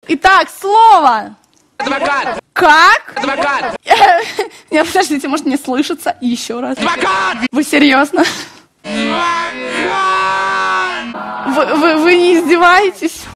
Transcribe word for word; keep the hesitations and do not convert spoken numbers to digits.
Итак, слово. Адвокат. Как? Адвокат. Нет, подождите, может не слышится? Еще раз. Адвокат. Вы серьезно? Вы, вы, вы не издеваетесь?